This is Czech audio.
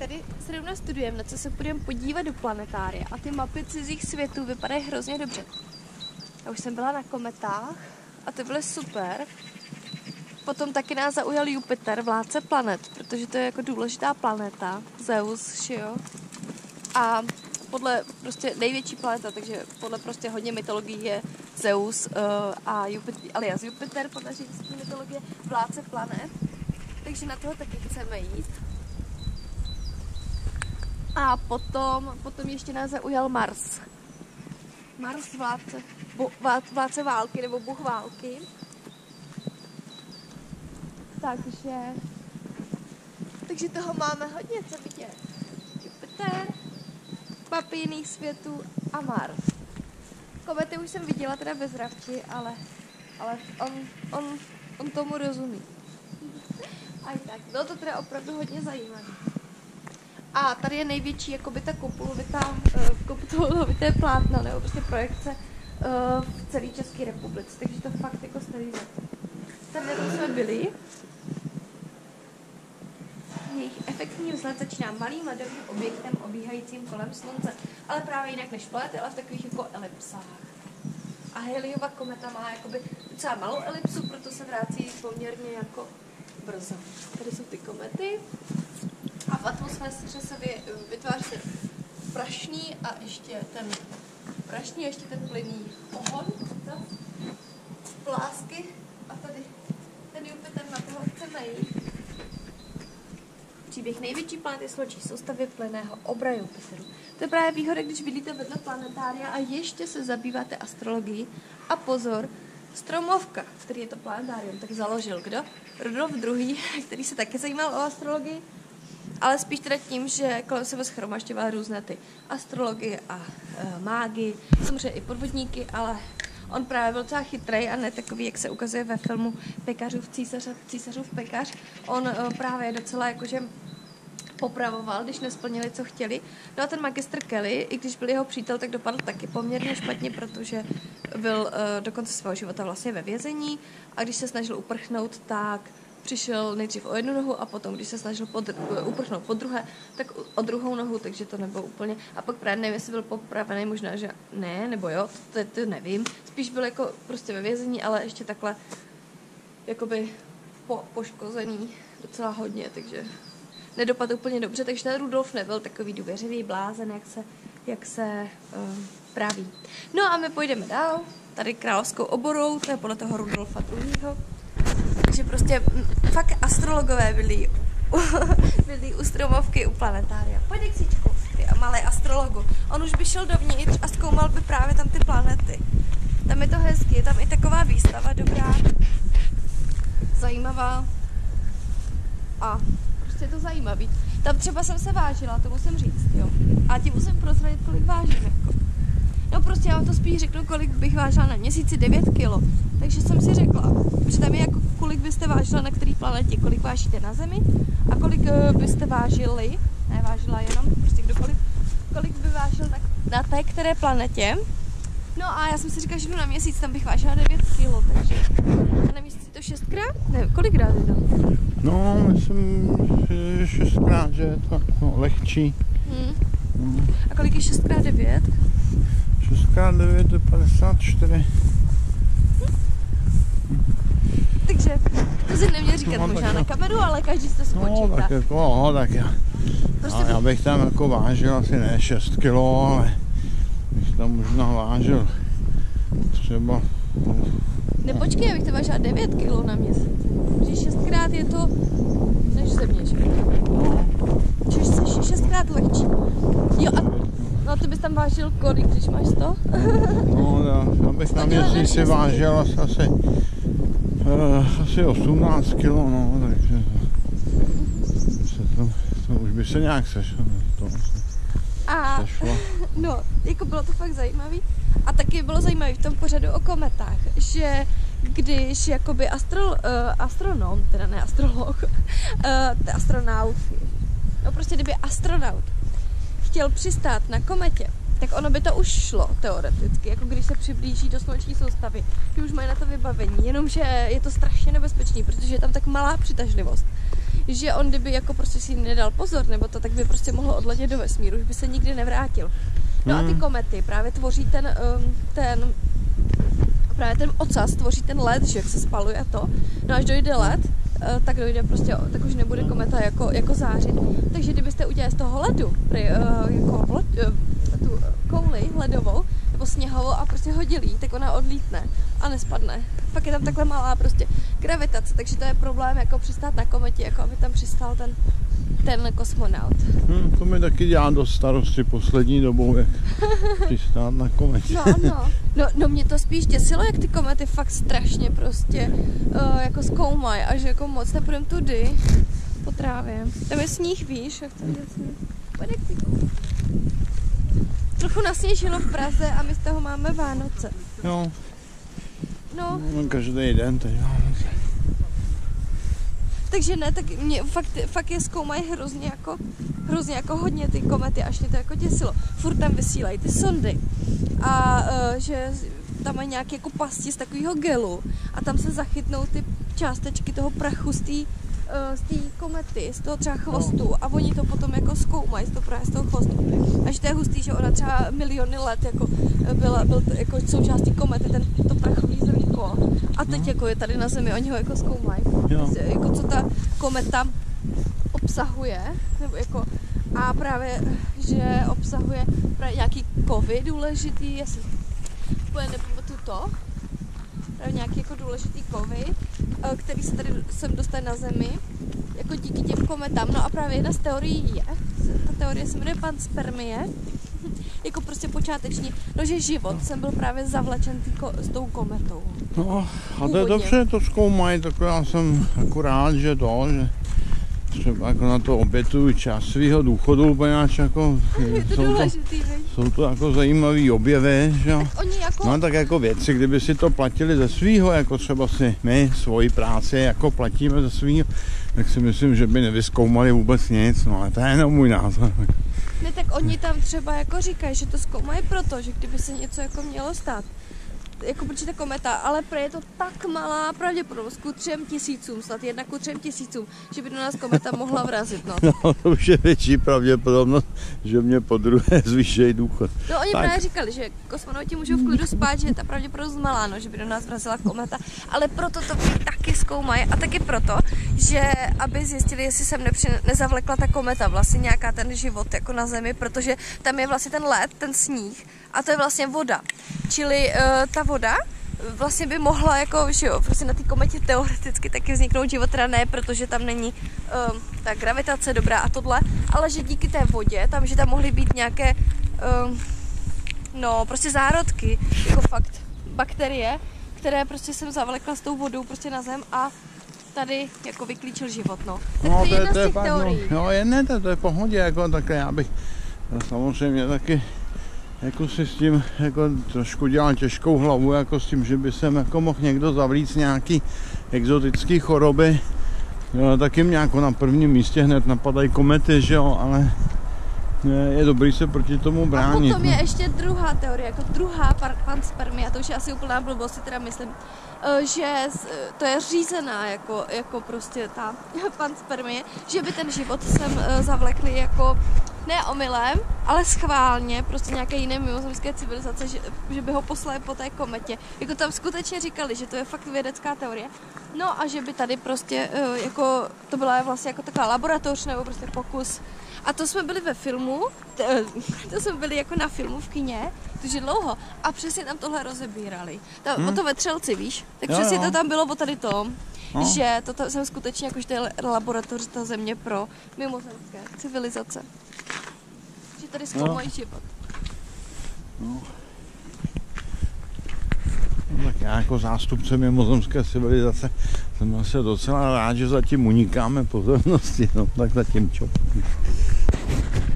tady zrovna studujeme, na co se budeme podívat do planetária a ty mapy cizích světů vypadají hrozně dobře. Já už jsem byla na kometách a ty byly super. Potom taky nás zaujal Jupiter, vládce planet, protože to je jako důležitá planeta, Zeus, že jo? A podle prostě největší planeta, takže podle prostě hodně mytologií je Zeus a Jupiter, alias Jupiter podle římské mytologie, vládce planet. Takže na toho taky chceme jít. A potom ještě nás zaujal Mars. Mars vládce války, nebo bůh války. Takže toho máme hodně co vidět. Jupiter, mapy jiných světů a Mars. Komety už jsem viděla teda bez Ravči, ale on tomu rozumí. A tak, bylo to teda opravdu hodně zajímavé. A tady je největší jakoby ta kupulovité plátno, nebo prostě projekce v celé České republice, takže to fakt jako stojí za to. Tady jsme byli. Jejich efektní vzhled začíná malým ledovým objektem obíhajícím kolem slunce, ale právě jinak než planety, ale v takových jako elipsách. A Halleyova kometa má jakoby docela malou elipsu, proto se vrací poměrně jako brzo. Tady jsou ty komety a v atmosféře se vytváří prašný a ještě ten plynný pohon, plásky a tady ten Jupiter, na toho chceme jít. Příběh největší planety složí soustavy plynného obra Jupiteru. To je právě výhoda, když bydlíte vedle planetária a ještě se zabýváte astrologií. A pozor, Stromovka, který je to planetárium, tak založil kdo? Rudolf II., který se taky zajímal o astrologii, ale spíš teda tím, že kolem sebe shromažďoval různé ty astrologie a mágy, samozřejmě i podvodníky, ale on právě byl docela chytrej a ne takový, jak se ukazuje ve filmu Císařův pekař. On právě docela jakože popravoval, když nesplnili, co chtěli. No a ten magistr Kelly, i když byl jeho přítel, tak dopadl taky poměrně špatně, protože byl do konce svého života vlastně ve vězení a když se snažil uprchnout, tak přišel nejdřív o jednu nohu a potom, když se snažil uprchnout po druhé, tak o druhou nohu, takže to nebylo úplně. A pak právě nevím, jestli byl popravený, možná, že ne, nebo jo, to nevím. Spíš byl jako prostě ve vězení, ale ještě takhle jakoby poškozený docela hodně, takže nedopadl úplně dobře, takže ten Rudolf nebyl takový důvěřivý blázen, jak se praví. No a my půjdeme dál, tady královskou oborou, to je podle toho Rudolfa II. Takže prostě fakt astrologové byli u Stromovky, u planetária. Pojď k Cíčku, ty a malý astrologu. On už by šel dovnitř a zkoumal by právě tam ty planety. Tam je to hezky, je tam i taková výstava dobrá, zajímavá a prostě je to zajímavý. Tam třeba jsem se vážila, to musím říct, jo. A ti musím prozradit, kolik vážím, jako. No prostě já vám to spíš řeknu, kolik bych vážila na měsíci, 9 kilo. Takže jsem si řekla, že tam je jako kolik byste vážila na který planetě, kolik vážíte na Zemi a kolik byste vážili, ne vážila jenom, prostě kdokoliv, kolik by vážil na té které planetě. No a já jsem si říkala, že jdu na měsíc, tam bych vážila 9 kilo, takže a na měsíci to 6krát? Ne, kolikrát je to? No, myslím, že 6krát, že je to lehčí. A kolik je 6x9? 6x9 je 54. Takže to si neměl říkat no, možná na kameru, ale každý se spočítá. No, tak jako, tak já. Prostě já bych tam jako vážil asi ne 6 kilo, ale bych tam možná vážil třeba... Nepočkej, abych to vážila 9 kilo na měsíc. Že 6krát je to než Země, že? Čiže 6krát lehčí. Jo a no ty bys tam vážil kolik, když máš 100? No já bych na měsíc si vážil asi 18 kilo, no, takže to už by se nějak sešlo. No, jako bylo to fakt zajímavý. A taky bylo zajímavé v tom pořadu o kometách, že když jakoby astronom, teda ne astrolog, astronaut, no prostě kdyby astronaut chtěl přistát na kometě, tak ono by to už šlo teoreticky, jako když se přiblíží do sluneční soustavy, že už mají na to vybavení, jenomže je to strašně nebezpečný, protože je tam tak malá přitažlivost, že on kdyby jako prostě si nedal pozor, nebo to, tak by prostě mohl odletět do vesmíru, už by se nikdy nevrátil. No a ty komety právě tvoří právě ten ocas tvoří ten led, že jak se spaluje to. No až dojde led, tak dojde prostě, tak už nebude kometa jako zářit. Takže kdybyste udělali z toho ledu jako tu kouli ledovou nebo sněhovou a prostě hodili, tak ona odlítne a nespadne. Pak je tam takhle malá prostě gravitace, takže to je problém jako přistát na kometě, jako aby tam přistál ten kosmonaut. To mi taky dělá dost starosti poslední dobou, jak přistát na kometě. No mě to spíš děsilo, jak ty komety fakt strašně prostě jako zkoumají a že jako moc nepůjdem tudy po trávě. Tam je sníh, víš, jak to je sníh. Trochu nasněžilo v Praze a my z toho máme Vánoce. Jo. No. Každý den tady Vánoce. Takže ne, tak mě fakt je zkoumají hrozně jako hodně ty komety, až mě to jako děsilo. Furt tam vysílají ty sondy a že tam mají nějaké jako pasti z takového gelu a tam se zachytnou ty částečky toho prachu z té komety, z toho třeba chvostu a oni to potom jako zkoumají z toho chvostu. Až to je hustý, že ona třeba miliony let jako byl jako součástí komety, to prachový zrnko. A teď jako je tady na Zemi, oni ho jako zkoumají. Jako co ta kometa obsahuje, nebo jako a právě, že obsahuje právě nějaký kovy důležitý, jestli úplně nepamatuju to, právě nějaký jako důležitý kovy, který se tady sem dostane na Zemi, jako díky těm kometám. No a právě jedna z teorií je, ta teorie se jmenuje panspermie, jako prostě počáteční, no že život sem byl právě zavlečen s tou kometou. No a to je dobře, to zkoumají, tak já jsem akorát, že třeba jako na to obětuju čas svýho důchodu, poněvadž jako jsou to jako zajímavý objevy, že jo. No tak jako věci, kdyby si to platili ze svýho, jako třeba si my svoji práci jako platíme ze svýho, tak si myslím, že by nevyzkoumali vůbec nic, no ale to je jenom můj názor. Ne, tak oni tam třeba jako říkají, že to zkoumají proto, že kdyby se něco jako mělo stát, jako protože ta kometa, ale je to tak malá pravděpodobnost ku 3000, snad 1 ku 3000, že by do nás kometa mohla vrazit, no. No, to už je větší pravděpodobnost, že mě podruhé zvýšejí důchod. No, oni právě říkali, že kosmonauti můžou v klidu spát, že je ta pravděpodobnost malá, no, že by do nás vrazila kometa, ale proto to taky zkoumají a taky proto, že aby zjistili, jestli sem nezavlekla ta kometa, vlastně nějaká ten život jako na Zemi, protože tam je vlastně ten led, ten sníh a to je vlastně voda. Čili ta voda vlastně by mohla jako, že jo, prostě na té kometě teoreticky taky vzniknout život, teda ne, protože tam není ta gravitace dobrá a tohle, ale že díky té vodě, že tam mohly být nějaké, no prostě zárodky, jako fakt bakterie, které prostě jsem zavlekla s tou vodou prostě na Zem a tady jako vyklíčil život, no. Tak no to je jedna z těch teorií. No, to je v pohodě, jako takhle já bych samozřejmě taky jako si s tím jako trošku dělal těžkou hlavu, jako s tím, že by sem jako mohl někdo zavlít nějaký exotický choroby. Jo, tak jim nějak na prvním místě hned napadají komety, že jo, ale je dobrý se proti tomu bránit. A potom je ještě druhá teorie, jako druhá panspermie, to už je asi úplná blbost, si teda myslím, že to je řízená jako prostě ta panspermie, že by ten život sem zavlekli jako ne omylem, ale schválně, prostě nějaké jiné mimozemské civilizace, že by ho poslali po té kometě. Jako tam skutečně říkali, že to je fakt vědecká teorie. No a že by tady prostě, jako, to byla vlastně jako taková laboratoř nebo prostě pokus. A to jsme byli ve filmu, to jsme byli jako na filmu v kině, takže dlouho. A přesně tam tohle rozebírali. O to ve Třelci, víš? Tak přesně to tam bylo o tady tom. Že to jsem skutečně jakože to je laboratoř ta Země pro mimozemské civilizace. Že tady zkoumají život. No, tak já jako zástupce mimozemské civilizace jsem asi docela rád, že zatím unikáme pozornosti, no tak zatím čo.